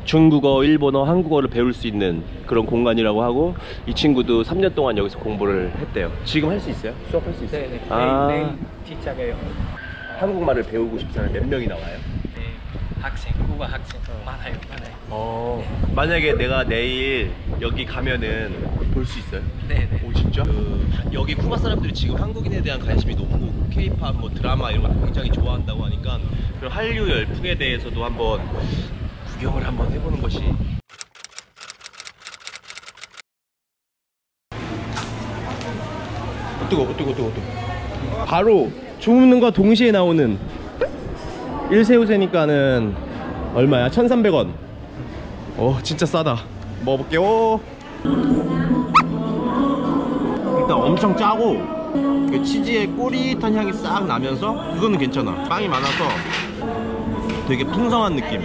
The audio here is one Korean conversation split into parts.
중국어, 일본어, 한국어를 배울 수 있는 그런 공간이라고 하고, 이 친구도 3년 동안 여기서 공부를 했대요. 지금 할 수 있어요? 수업할 수 있어요? 네네. 아, 시작해요. 한국말을 배우고 싶은 사람이 몇 명이 나와요? 네, 학생, 국어 학생 많아요. 만약에 내가 내일 여기 가면은 볼 수 있어요? 네네. 오, 진짜? 여기 쿠바 사람들이 지금 한국인에 대한 관심이 높고 K-팝, 뭐 드라마 이런 거 굉장히 좋아한다고 하니까, 그런 한류 열풍에 대해서도 한번 구경을 한번 해보는 것이. 뜨거워. 바로 주문과 거 동시에 나오는 1새우새니까는 얼마야? 1,300원. 진짜 싸다. 먹어볼게요. 일단 엄청 짜고 치즈의 꼬릿한 향이 싹 나면서, 그거는 괜찮아. 빵이 많아서 되게 풍성한 느낌.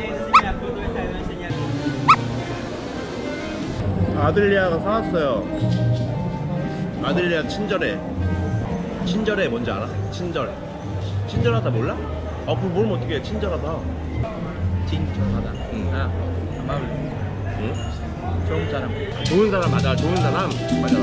아들리아가 사왔어요. 아들리아 친절해. 친절해 뭔지 알아? 친절하다 몰라? 그거 모르면 어떡해. 친절하다. 친절하다. 응? 좋은 사람. 좋은 사람 맞아. 좋은 사람 맞아.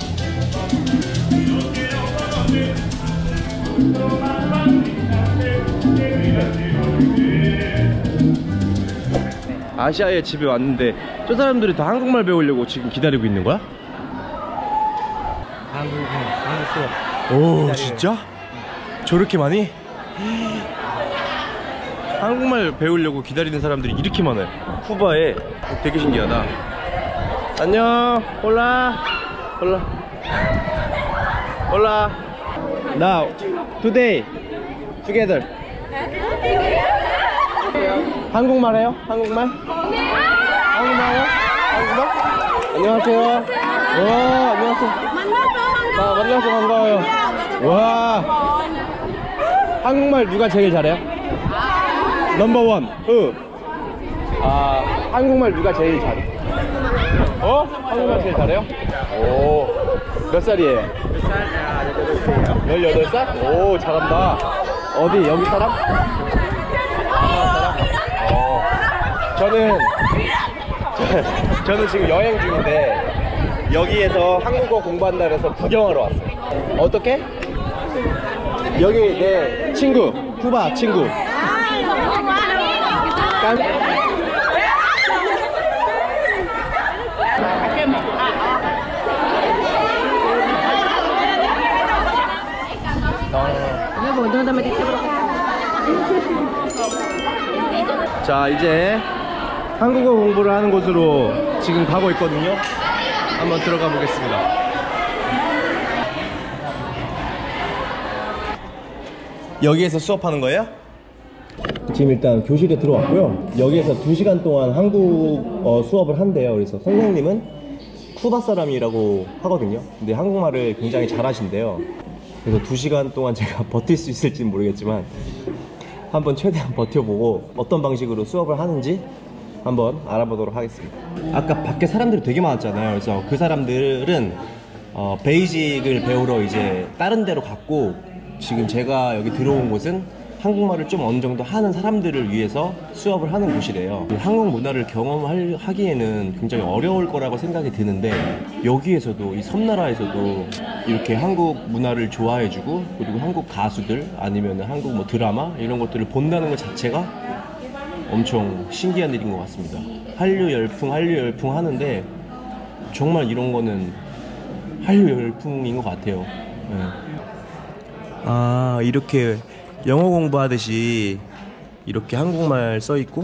아시아의 집에 왔는데 저 사람들이 다 한국말 배우려고 지금 기다리고 있는 거야? 한국 수업. 오, 진짜? 저렇게 많이? 한국말 배우려고 기다리는 사람들이 이렇게 많아요. 쿠바에. 되게 신기하다. 안녕. 홀라. Now, today, together. 한국말 해요? 한국말? 한국말? 안녕하세요. 안녕하세요. 만나서 반가워요. 와, 한국말 누가 제일 잘해요? 넘버원. 한국말 누가 제일 잘해? 한국말 제일 잘해요? 오, 몇 살이에요? 18살? 오, 잘한다. 어디, 여기 사람? 저는 지금 여행 중인데 여기에서 한국어 공부한다 그래서 구경하러 왔어요. 어떻게? 여기 내 친구, 쿠바 친구. 자, 이제 한국어 공부를 하는 곳으로 지금 가고 있거든요. 한번 들어가 보겠습니다. 여기에서 수업하는 거예요? 지금 일단 교실에 들어왔고요. 여기에서 2시간 동안 한국어 수업을 한대요. 그래서 선생님은 쿠바 사람이라고 하거든요. 근데 한국말을 굉장히 잘하신대요. 그래서 2시간 동안 제가 버틸 수 있을지는 모르겠지만 한번 최대한 버텨보고 어떤 방식으로 수업을 하는지 한번 알아보도록 하겠습니다. 아까 밖에 사람들이 되게 많았잖아요. 그래서 그 사람들은 베이직을 배우러 이제 다른 데로 갔고, 지금 제가 여기 들어온 곳은 한국말을 좀 어느 정도 하는 사람들을 위해서 수업을 하는 곳이래요. 한국 문화를 경험하기에는 굉장히 어려울 거라고 생각이 드는데, 여기에서도 이 섬나라에서도 이렇게 한국 문화를 좋아해주고, 그리고 한국 가수들 아니면 한국 뭐 드라마 이런 것들을 본다는 것 자체가 엄청 신기한 일인 것 같습니다. 한류 열풍 하는데 정말 이런 거는 한류 열풍인 것 같아요. 네. 이렇게 영어 공부하듯이 이렇게 한국말 써있고,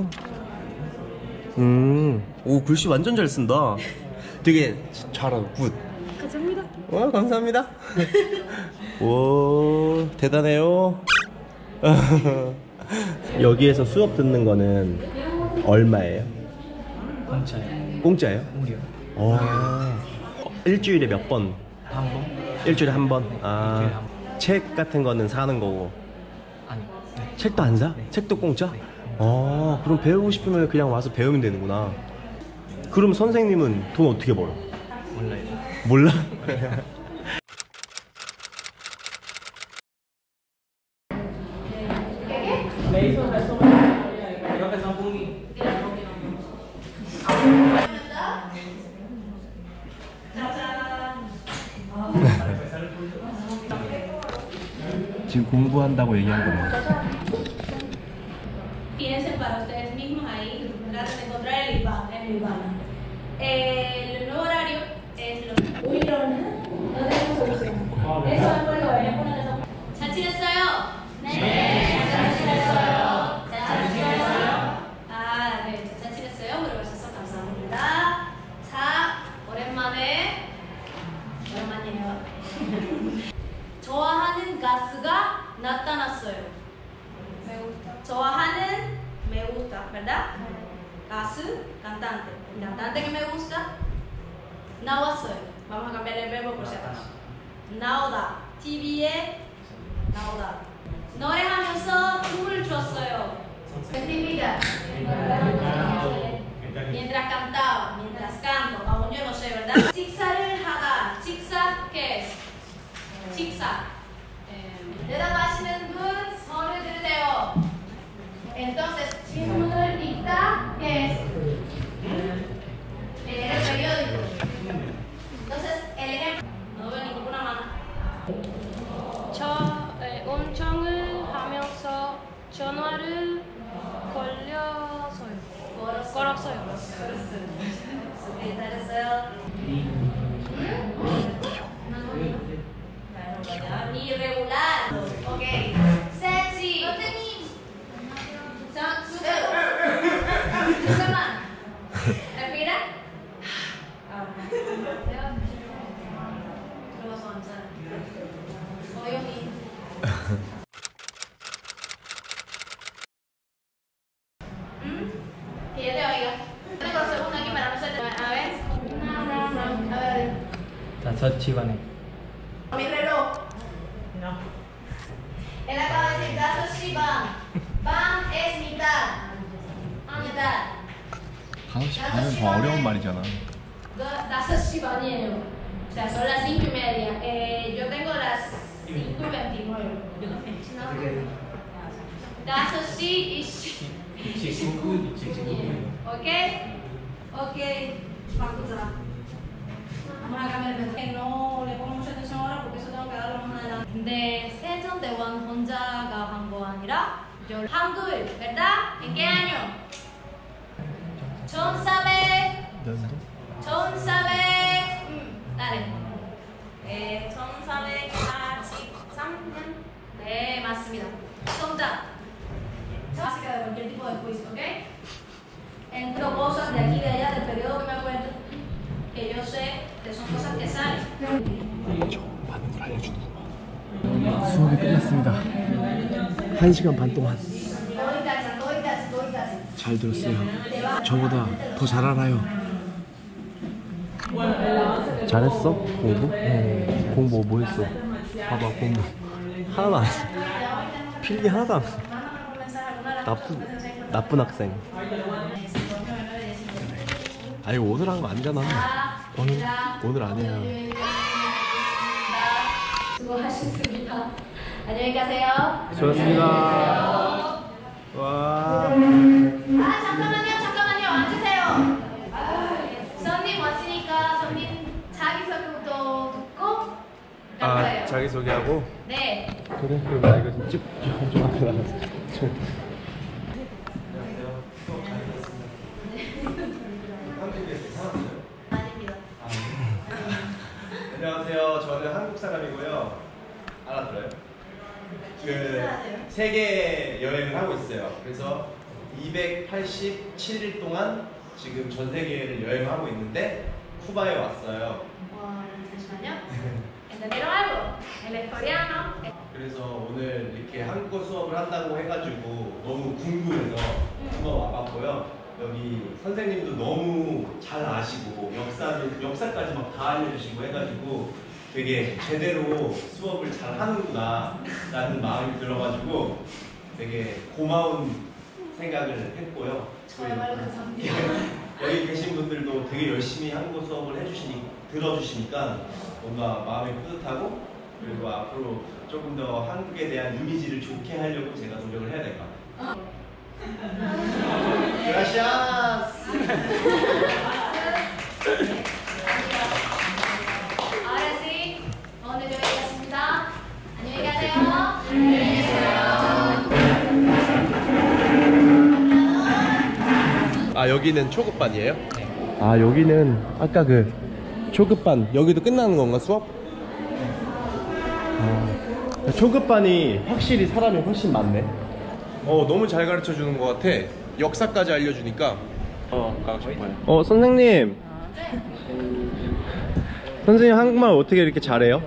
오, 글씨 완전 잘 쓴다. 되게 잘하고 굿. 감사합니다. 와, 감사합니다. 오, 대단해요. 여기에서 수업 듣는 거는 얼마예요? 공짜예요. 공짜예요? 무료. 일주일에 몇 번? 한 번? 일주일에 한 번? 일주일에 한 번. 책 같은 거는 사는 거고. 아니. 네. 책도 안 사? 네. 책도 공짜? 네. 그럼 배우고 싶으면 그냥 와서 배우면 되는구나. 그럼 선생님은 돈 어떻게 벌어? 몰라요. 몰라? 지금 공부한다고 얘기한 거네요. Piensen para ustedes mismos ahí, traten de encontrar el IBAN, el nuevo horario es lo... Uy, no tenemos solución. Eso es por lo que 잘 지냈어요? 네. 잘 지냈어요. 잘 지냈어요? 아, 네. 잘 지냈어요? 물어보셔서 감사합니다. 자, 오랜만이에요. 좋아하는 가수가 나타났어요. 좋아하는 me gusta, ¿verdad? Gasu, cantante. El cantante que me gusta, 나왔어요. Vamos a cambiar el verbo por si acaso. 나오다. TV에 나오다. 노래하면서 춤을 췄어요. ¿Qué significa? Mientras cantaba, mientras canto. Aún yo no sé, ¿verdad? 식사를 하다. 식사, ¿qué es? 식사. 대답하시는 분 손을 들으세요. Entonces, 질문을 읽다, ¿qué es? Leer el periódico. Entonces, el ejemplo. No veo ninguna mano. 운전을 하면서 전화를 걸었어요. 잘했어요. Irregular. Ok. Sexy. 선생님. 잠깐만. Respira. 들어가서 앉아. 여기. Que yo te oiga. Tengo un segundo aquí para no se te... A ver. A ver. 자, 저 집안에. Mi reloj. No. Él acaba de decir dazo shi ban. Ban es mitad. mitad. 반은 더 어려운 말이잖아. Dazo shi ban이에요. O sea, son las 5:30. Yo tengo las 5:29. Yo también. Dazo shi y shi. ¿Ok? Ok. Bakuza. Vamos a cambiar el mensaje. No le pongo mucha atención ahora porque eso tengo que darlo más adelante. 근데 세종대왕 혼자가 한 거 아니라 한글, ¿verdad? ¿En qué año? 1400. dale. 1483년. 네, 맞습니다. 정답. Básica de cualquier tipo de quiz, ¿ok? Entro cosas de aquí y de allá del periodo que me acuerdo, que yo sé que son cosas que salen. 많은 걸 알려주는구만. 수업이 끝났습니다. 1시간 반 동안 잘 들었어요. 저보다 더 잘 알아요. 잘했어? 공부? 공부 뭐 했어? 봐봐, 공부 하나도 안 했어. 필기 하나도 안 했어. 나쁜 학생. 아니, 오늘 한 거 아니잖아. 오늘 아니야. 수고하셨습니다. 안녕히 가세요. 수고하셨습니다. 와. 잠깐만요. 앉으세요. 손님 왔으니까 손님 자기소개부터 듣고 갈 거예요. 자기소개하고? 네. 그래, 그럼 나 이거 좀 앞에 나가서. 안녕하세요. 저는 한국 사람이고요. 알아들어요? 세계 여행을 하고 있어요. 그래서 287일 동안 지금 전 세계를 여행을 하고 있는데 쿠바에 왔어요. 잠시만요. ¿Entendieron algo? El coreano. 그래서 오늘 이렇게 한국어 수업을 한다고 해가지고 너무 궁금해서 한번 와봤고요. 여기 선생님도 너무 잘 아시고 역사까지 막 다 알려주시고 해가지고 되게 제대로 수업을 잘 하는구나 라는 마음이 들어가지고 되게 고마운 생각을 했고요. 여기 계신 분들도 되게 열심히 한국어 수업을 들어주시니까 뭔가 마음이 뿌듯하고, 그리고 앞으로 조금 더 한국에 대한 이미지를 좋게 하려고 제가 노력을 해야 될 것 같아요. Gracias. Ahora sí, donde yo voy a sentar. 안녕히 가세요. 아, 여기는 초급반이에요? 네. 아, 여기는 아까 그 초급반, 여기도 끝나는 건가, 수업? 아, 초급반이 확실히 사람이 훨씬 많네. 너무 잘 가르쳐 주는 것 같아. 역사까지 알려주니까. 가고 싶어요. 선생님. 선생님 한국말 어떻게 이렇게 잘해요?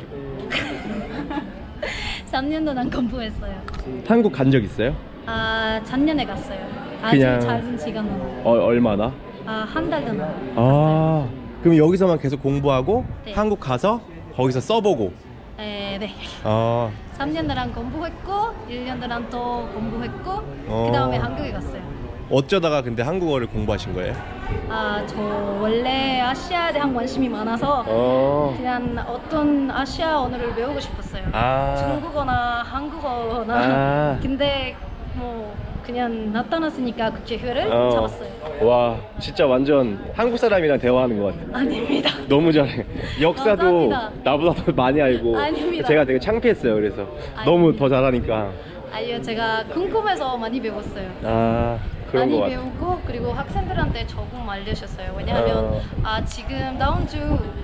3년 동안 공부했어요. 한국 간 적 있어요? 작년에 갔어요. 아주 그냥- 작은 시간 동안. 얼마나? 한 달 동안. 그럼 여기서만 계속 공부하고 네. 한국 가서 거기서 써보고. 네. 아, 3년 동안 공부했고 1년 동안 또 공부했고 어. 그 다음에 한국에 갔어요. 어쩌다가 근데 한국어를 공부하신 거예요? 저 원래 아시아에 대한 관심이 많아서 그냥 어떤 아시아 언어를 배우고 싶었어요. 중국어나 한국어나. 근데 뭐 그냥 나타났으니까 그 기회를 잡았어요. 와, 진짜 완전 한국 사람이랑 대화하는 것 같아. 아닙니다. 너무 잘해. 역사도 감사합니다. 나보다 더 많이 알고. 아닙니다. 제가 되게 창피했어요. 그래서 너무 아닙니다. 더 잘하니까. 아니요, 제가 궁금해서 많이 배웠어요. 그런 많이 것 같아. 배우고 그리고 학생들한테 조금 알려줬어요. 왜냐하면 지금 다음 주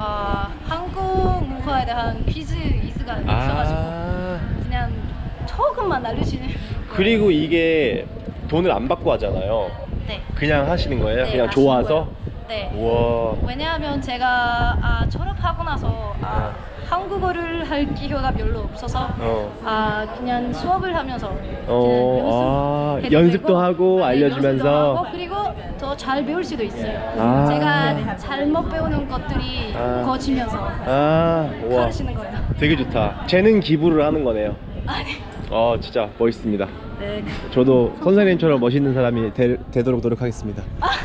한국 문화에 대한 퀴즈 이수가 있어가지고 그냥 조금만 알려주는. 그리고 이게 돈을 안 받고 하잖아요. 네. 그냥 하시는 거예요? 네, 그냥 하시는 좋아서? 거예요. 네. 우와. 왜냐하면 제가 졸업하고 나서 한국어를 할 기회가 별로 없어서 그냥 수업을 하면서 그냥 연습도 하고 알려주면서. 연습도 하고 그리고 더 잘 배울 수도 있어요. 제가 잘못 배우는 것들이 거치면서 우와. 가르치는 거예요. 되게 좋다. 재능 기부를 하는 거네요. 아니. 진짜 멋있습니다. 네. 저도 선생님처럼 멋있는 사람이 되도록 노력하겠습니다.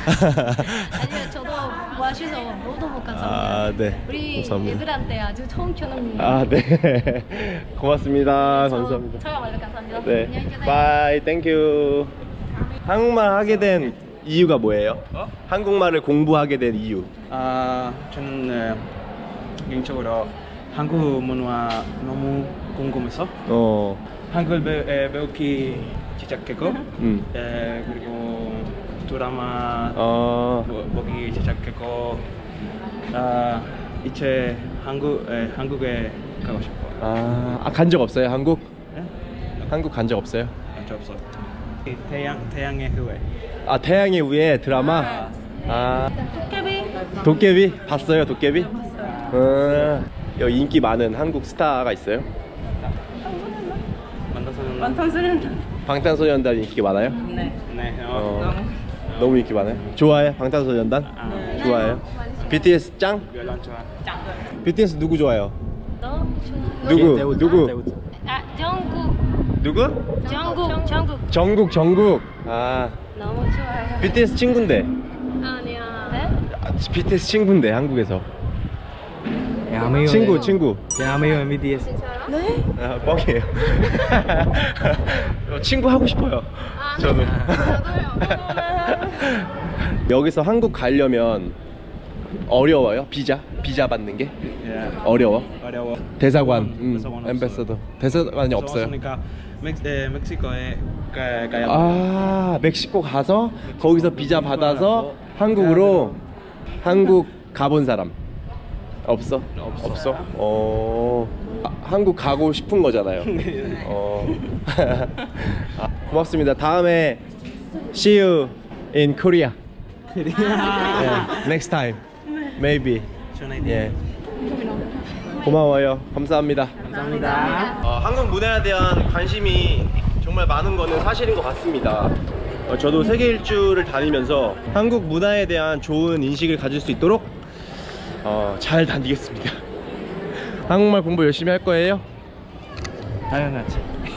아니요, 저도 와주셔서 너무 감사합니다. 네. 우리 감사합니다. 애들한테 아주 좋은 교훈. 네. 고맙습니다. 감사합니다. 저야말로 감사합니다. 네. 안녕히 계세요. 바이, 땡큐. 한국말 하게 된 이유가 뭐예요? 한국말을 공부하게 된 이유. 저는 개인적으로 한국 문화 너무 궁금해서 한국을 배우기 시작했고 그리고 드라마 보기 시작했고 이제 한국에 가고 싶어요. 간 적 없어요, 한국? 네? 한국 간 적 없어요? 저 없어요. 태양의 후예. 태양의 위에 드라마? 도깨비? 봤어요, 도깨비? 여기 인기 많은 한국 스타가 있어요? 방탄소년단 인기 많아요? 네. 너무 인기 많아요? 좋아해? 방탄소년단? 좋아해요? BTS 짱? BTS 누구 좋아해요? 누구? 정국. 누구? 정국. 정국. 너무 좋아요. BTS 친구인데. 아니야. 네? BTS 친구인데 한국에서. 친구. 야매요 BTS. 네? 뻥이에요. 친구 하고 싶어요. 저도. 여기서 한국 가려면 어려워요? 비자 받는 게? 어려워? 대사관, 엠베서더. 대사관이 없어요. 그러니까 멕시코에 가야. 멕시코 가서 거기서 비자 받아서 한국으로. 한국 가본 사람 없어? 한국 가고 싶은 거잖아요. 고맙습니다. 다음에 see you in Korea. Yeah, next time, maybe. 예. 고마워요. 감사합니다. 한국 문화에 대한 관심이 정말 많은 거는 사실인 것 같습니다. 저도 세계 일주를 다니면서 한국 문화에 대한 좋은 인식을 가질 수 있도록 잘 다니겠습니다. 한국말 공부 열심히 할 거예요? 당연하지.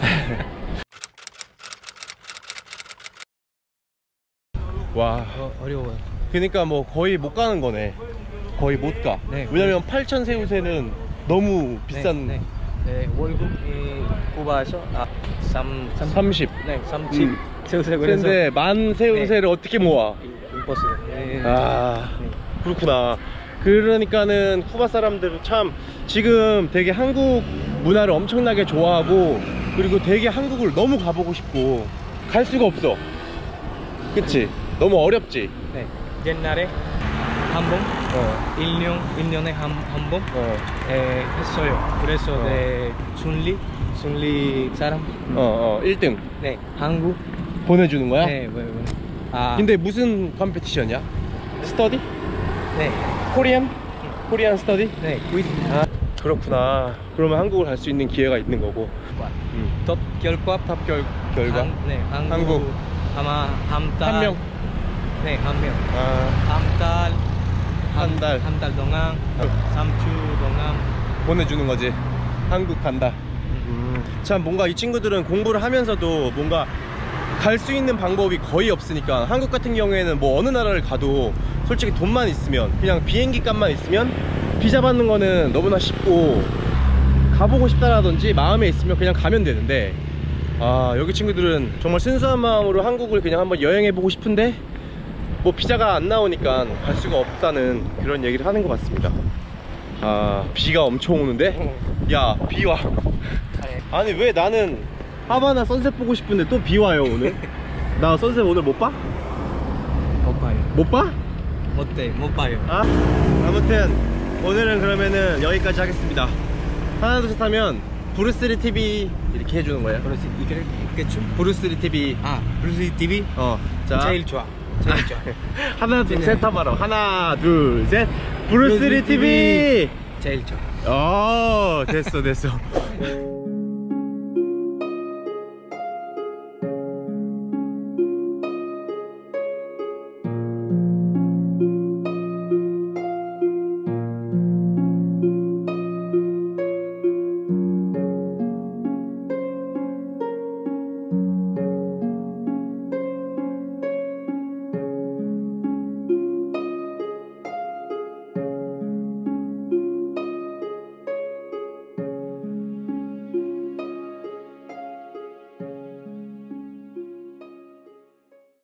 와, 어려워요. 그러니까 뭐 거의 못 가는 거네. 거의 못 가. 네. 왜냐면 8,000 세우세는 너무 비싼. 네, 월급이 쿠바에서 30. 네, 30 세우세 그래서 근데 만 세우세를 어떻게 모아? 임포스블. 그렇구나. 그러니까는 쿠바 사람들은 참 지금 되게 한국 문화를 엄청나게 좋아하고 그리고 되게 한국을 너무 가보고 싶고 갈 수가 없어. 그치? 너무 어렵지? 네. 옛날에 한 번, 1년에 한 번 했어요. 그래서 네, 순리 사람 1등 네, 한국 보내주는 거야? 네, 아, 근데 무슨 컴피티션이야? 스터디? 네, 코리안 스터디? 네, quiz. 아, 그렇구나. 그러면 한국을 갈 수 있는 기회가 있는 거고. 톱 결과 결과? 네, 한국. 아마 한 달. 한 명? 네, 한 명. 아, 한 달. 한 달 동안, 3주 동안. 보내주는 거지. 한국 간다. 참 뭔가 이 친구들은 공부를 하면서도 뭔가 갈 수 있는 방법이 거의 없으니까, 한국 같은 경우에는 뭐 어느 나라를 가도 솔직히 돈만 있으면, 그냥 비행기 값만 있으면 비자 받는 거는 너무나 쉽고, 가보고 싶다라든지 마음에 있으면 그냥 가면 되는데, 아, 여기 친구들은 정말 순수한 마음으로 한국을 그냥 한번 여행해보고 싶은데 뭐 비자가 안 나오니까 갈 수가 없다는 그런 얘기를 하는 것 같습니다. 아, 비가 엄청 오는데? 야, 비 와. 아니 왜 나는 하바나 선셋 보고 싶은데 또 비 와요 오늘? 나 선셋 오늘 못 봐? 못 봐요. 못 봐? 못 봐요. 아, 아무튼 오늘은 그러면은 여기까지 하겠습니다. 하나 둘 셋 하면 브루스리 TV 이렇게 해주는 거예요. 그렇지, 이겠죠? 브루스리 TV. 아, 브루스 TV? 자, 제일 좋아. 제일 좋아. 하나 둘 셋 하면 하나 둘 셋 브루스리 TV. 제일 좋아. 됐어.